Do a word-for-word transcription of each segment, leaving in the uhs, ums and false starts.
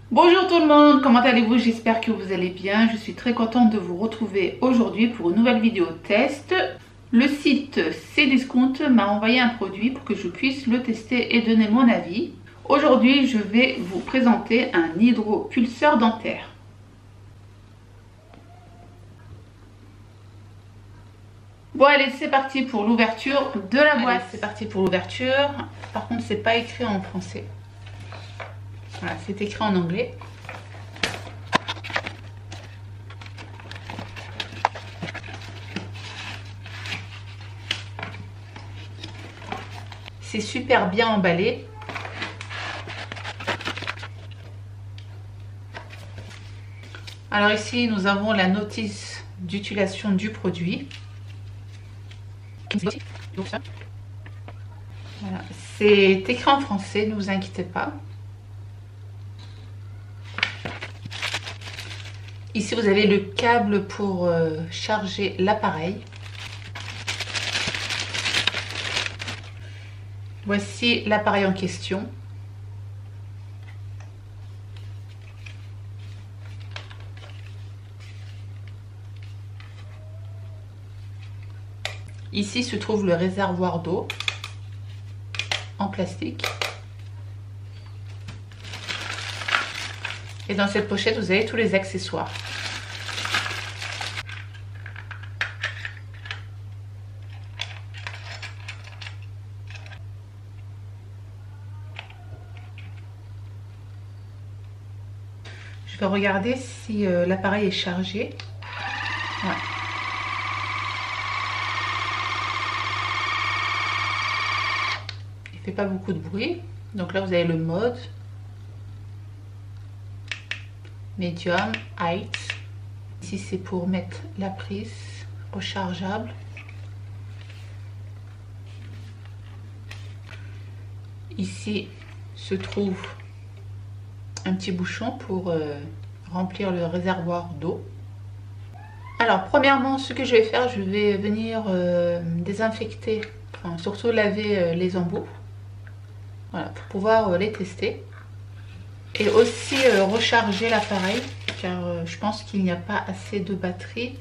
Bonjour tout le monde, comment allez-vous? J'espère que vous allez bien. Je suis très contente de vous retrouver aujourd'hui pour une nouvelle vidéo test. Le site Cdiscount m'a envoyé un produit pour que je puisse le tester et donner mon avis. Aujourd'hui, je vais vous présenter un hydropulseur dentaire. Bon allez, c'est parti pour l'ouverture de la boîte. C'est parti pour l'ouverture. Par contre, c'est pas écrit en français. Voilà, c'est écrit en anglais. C'est super bien emballé. Alors ici, nous avons la notice d'utilisation du produit. Voilà. C'est écrit en français, ne vous inquiétez pas. Ici, vous avez le câble pour euh, charger l'appareil. Voici l'appareil en question. Ici se trouve le réservoir d'eau en plastique. Et dans cette pochette, vous avez tous les accessoires. Je vais regarder si euh, l'appareil est chargé. Ouais. Il fait pas beaucoup de bruit. Donc là, vous avez le mode Medium, Height. Ici, c'est pour mettre la prise rechargeable. Ici se trouve un petit bouchon pour euh, remplir le réservoir d'eau. Alors, premièrement, ce que je vais faire, je vais venir euh, désinfecter, enfin, surtout laver euh, les embouts. Voilà, pour pouvoir euh, les tester. Et aussi euh, recharger l'appareil, car euh, je pense qu'il n'y a pas assez de batterie.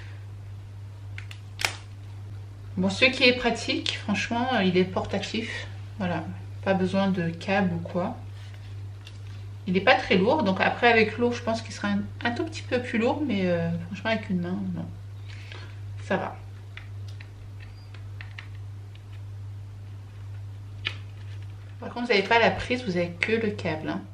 Bon, ce qui est pratique, franchement, euh, il est portatif. Voilà, pas besoin de câble ou quoi. Il n'est pas très lourd, donc après avec l'eau, je pense qu'il sera un, un tout petit peu plus lourd, mais euh, franchement avec une main, non. Ça va. Par contre, vous n'avez pas la prise, vous n'avez que le câble. Hein.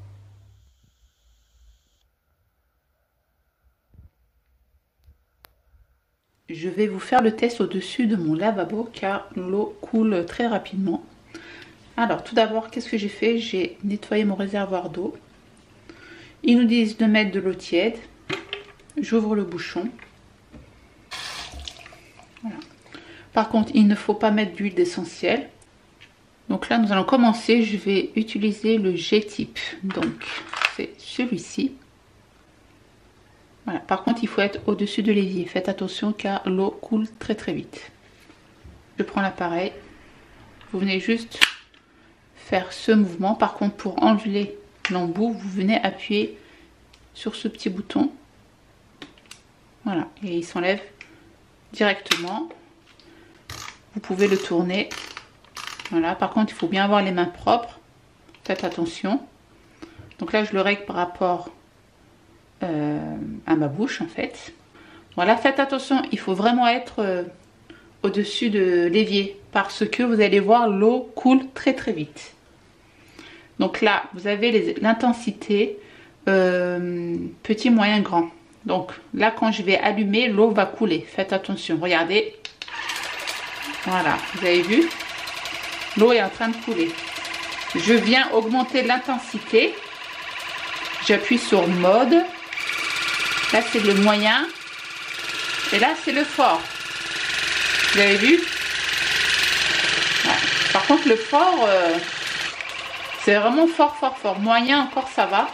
Je vais vous faire le test au-dessus de mon lavabo car l'eau coule très rapidement. Alors, tout d'abord, qu'est-ce que j'ai fait? J'ai nettoyé mon réservoir d'eau. Ils nous disent de mettre de l'eau tiède. J'ouvre le bouchon. Voilà. Par contre, il ne faut pas mettre d'huile d'essentiel. Donc là, nous allons commencer. Je vais utiliser le G-type. Donc, c'est celui-ci. Voilà. Par contre, il faut être au-dessus de l'évier. Faites attention car l'eau coule très très vite. Je prends l'appareil. Vous venez juste faire ce mouvement. Par contre, pour enlever l'embout, vous venez appuyer sur ce petit bouton. Voilà. Et il s'enlève directement. Vous pouvez le tourner. Voilà. Par contre, il faut bien avoir les mains propres. Faites attention. Donc là, je le règle par rapport Euh, à ma bouche en fait. Voilà, faites attention, il faut vraiment être euh, au-dessus de l'évier parce que vous allez voir l'eau coule très très vite. Donc là, vous avez l'intensité euh, petit, moyen, grand. Donc là, quand je vais allumer, l'eau va couler. Faites attention, regardez. Voilà, vous avez vu? L'eau est en train de couler. Je viens augmenter l'intensité. J'appuie sur mode. Là, c'est le moyen. Et là, c'est le fort. Vous avez vu? Ouais. Par contre, le fort, euh, c'est vraiment fort, fort, fort. Moyen, encore, ça va.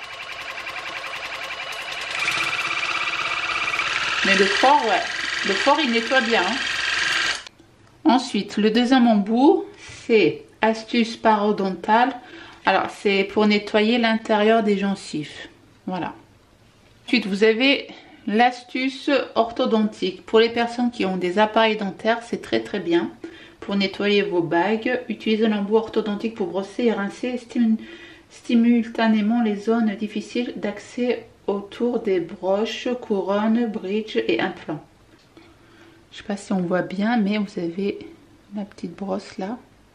Mais le fort, ouais. Le fort, il nettoie bien. Hein. Ensuite, le deuxième embout, c'est astuce parodontale. Alors, c'est pour nettoyer l'intérieur des gencives. Voilà. Ensuite, vous avez l'astuce orthodontique. Pour les personnes qui ont des appareils dentaires, c'est très très bien. Pour nettoyer vos bagues, utilisez l'embout orthodontique pour brosser et rincer stim simultanément les zones difficiles d'accès autour des broches, couronnes, bridges et implants. Je ne sais pas si on voit bien, mais vous avez la petite brosse là.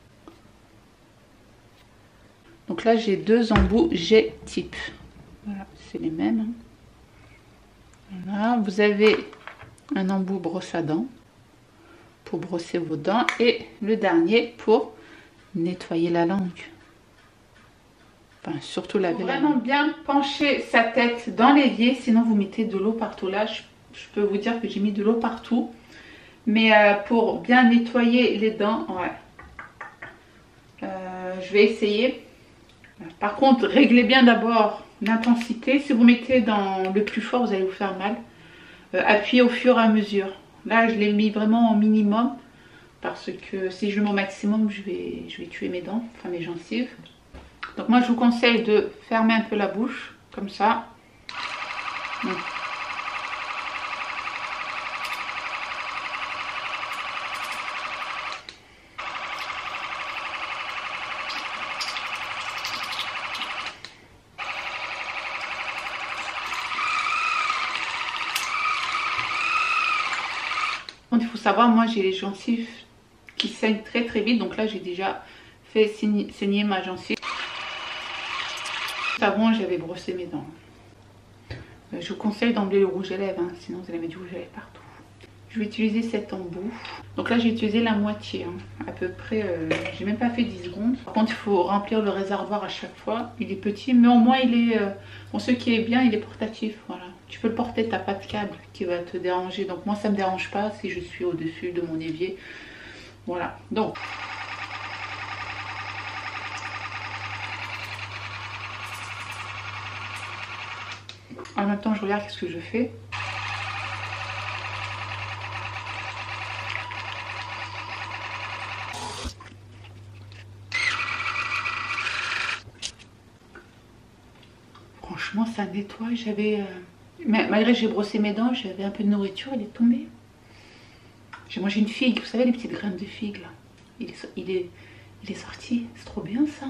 Donc là, j'ai deux embouts G-type. Voilà, c'est les mêmes. Voilà, vous avez un embout brosse à dents pour brosser vos dents et le dernier pour nettoyer la langue. Enfin, surtout laver la langue. Vraiment bien pencher sa tête dans l'évier, sinon vous mettez de l'eau partout. Là, je, je peux vous dire que j'ai mis de l'eau partout. Mais euh, pour bien nettoyer les dents, ouais. Euh, je vais essayer. Par contre, réglez bien d'abord l'intensité. Si vous mettez dans le plus fort, vous allez vous faire mal. Euh, appuyez au fur et à mesure. Là, je l'ai mis vraiment au minimum. Parce que si je le mets au maximum, je vais, je vais tuer mes dents, enfin mes gencives. Donc moi, je vous conseille de fermer un peu la bouche, comme ça. Donc, il faut savoir, moi j'ai les gencives qui saignent très très vite, donc là j'ai déjà fait saigner ma gencive. Avant j'avais brossé mes dents. Je vous conseille d'emblée le rouge à lèvres, hein, sinon vous allez mettre du rouge à lèvres partout. Je vais utiliser cet embout. Donc là j'ai utilisé la moitié, hein, à peu près, euh, j'ai même pas fait dix secondes. Par contre il faut remplir le réservoir à chaque fois. Il est petit, mais au moins il est, euh, bon, ce qui est bien, il est portatif, voilà. Tu peux le porter, t'as pas de câble qui va te déranger. Donc moi ça me dérange pas si je suis au-dessus de mon évier. Voilà, donc. En même temps je regarde ce que je fais. Franchement ça nettoie. J'avais... Euh... Mais malgré que j'ai brossé mes dents, j'avais un peu de nourriture, elle est tombée. J'ai mangé une figue, vous savez les petites graines de figue là. Il est, il est, il est sorti, c'est trop bien ça.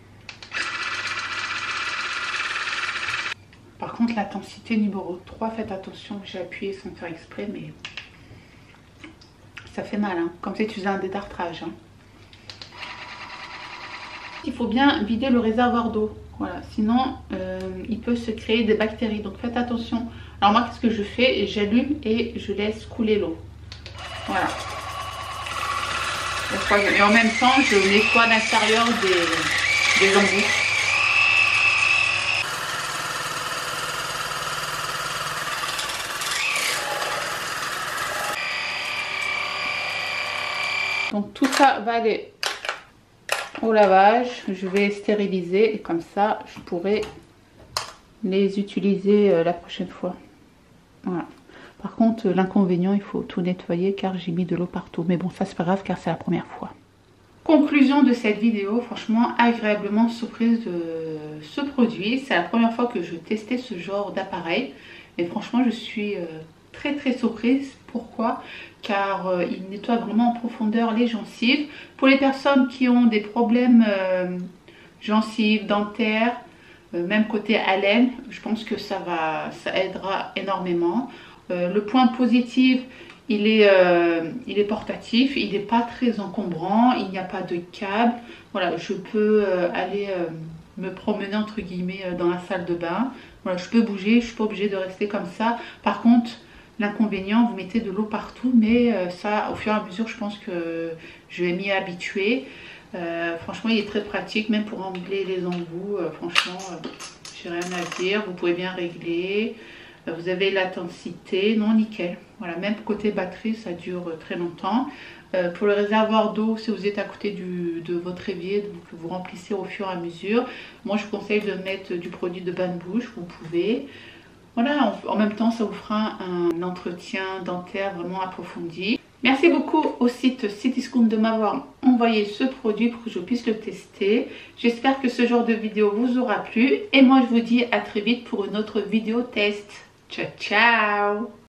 Par contre l'intensité numéro trois, faites attention, j'ai appuyé sans faire exprès, mais ça fait mal, hein, comme si tu faisais un détartrage. Hein. Il faut bien vider le réservoir d'eau. Voilà, sinon euh, il peut se créer des bactéries, donc faites attention. Alors moi qu'est-ce que je fais? J'allume et je laisse couler l'eau. Voilà. Et en même temps je nettoie l'intérieur des, des embouts. Donc tout ça va aller au lavage. Je vais stériliser et comme ça je pourrai les utiliser euh, la prochaine fois. Voilà. Par contre l'inconvénient, il faut tout nettoyer car j'ai mis de l'eau partout, mais bon ça c'est pas grave car c'est la première fois. Conclusion de cette vidéo, franchement agréablement surprise de ce produit. C'est la première fois que je testais ce genre d'appareil et franchement je suis euh, très très surprise. Pourquoi? Car euh, il nettoie vraiment en profondeur les gencives. Pour les personnes qui ont des problèmes euh, gencives, dentaires, euh, même côté haleine, je pense que ça va, ça aidera énormément. Euh, le point positif, il est, euh, il est portatif, il n'est pas très encombrant, il n'y a pas de câble. Voilà, je peux euh, aller euh, me promener entre guillemets euh, dans la salle de bain. Voilà, je peux bouger, je ne suis pas obligée de rester comme ça. Par contre, l'inconvénient, vous mettez de l'eau partout, mais euh, ça, au fur et à mesure, je pense que je vais m'y habituer. Euh, franchement, il est très pratique, même pour régler les embouts. Euh, franchement, euh, j'ai rien à dire. Vous pouvez bien régler. Euh, vous avez l'intensité, non, nickel. Voilà, même côté batterie, ça dure très longtemps. Euh, pour le réservoir d'eau, si vous êtes à côté du, de votre évier, donc vous remplissez au fur et à mesure. Moi, je vous conseille de mettre du produit de bain de bouche. Vous pouvez. Voilà, en même temps, ça vous fera un entretien dentaire vraiment approfondi. Merci beaucoup au site Cdiscount de m'avoir envoyé ce produit pour que je puisse le tester. J'espère que ce genre de vidéo vous aura plu. Et moi je vous dis à très vite pour une autre vidéo test. Ciao ciao!